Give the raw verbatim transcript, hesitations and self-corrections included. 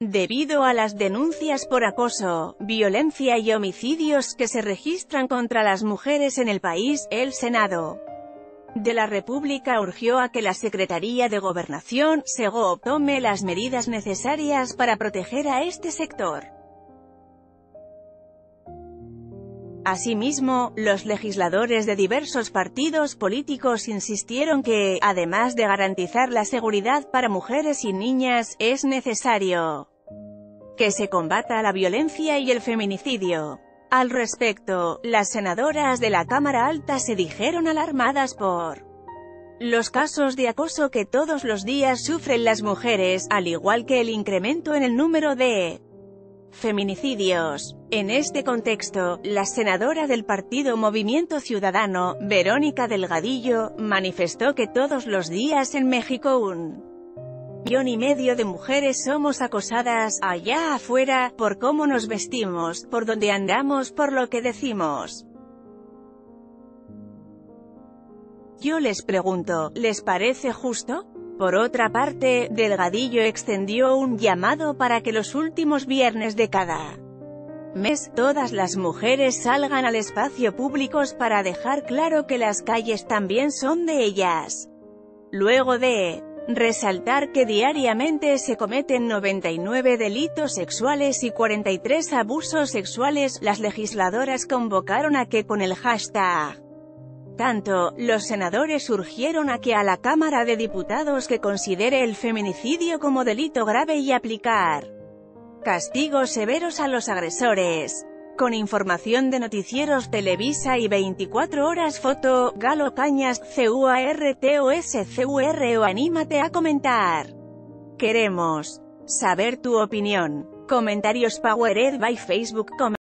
Debido a las denuncias por acoso, violencia y homicidios que se registran contra las mujeres en el país, el Senado de la República urgió a que la Secretaría de Gobernación, SEGOV, tome las medidas necesarias para proteger a este sector. Asimismo, los legisladores de diversos partidos políticos insistieron que, además de garantizar la seguridad para mujeres y niñas, es necesario que se combata la violencia y el feminicidio. Al respecto, las senadoras de la Cámara Alta se dijeron alarmadas por los casos de acoso que todos los días sufren las mujeres, al igual que el incremento en el número de feminicidios. En este contexto, la senadora del partido Movimiento Ciudadano, Verónica Delgadillo, manifestó que todos los días en México un millón y medio de mujeres somos acosadas, allá afuera, por cómo nos vestimos, por donde andamos, por lo que decimos. Yo les pregunto, ¿les parece justo? Por otra parte, Delgadillo extendió un llamado para que los últimos viernes de cada mes, todas las mujeres salgan al espacio público para dejar claro que las calles también son de ellas. Luego de resaltar que diariamente se cometen noventa y nueve delitos sexuales y cuarenta y tres abusos sexuales, las legisladoras convocaron a que con el hashtag tanto, los senadores urgieron a que a la Cámara de Diputados que considere el feminicidio como delito grave y aplicar castigos severos a los agresores. Con información de Noticieros Televisa y veinticuatro horas Foto, Galo Cañas, C U A R T O S C U R O Anímate a comentar. Queremos saber tu opinión. Comentarios Powered by Facebook.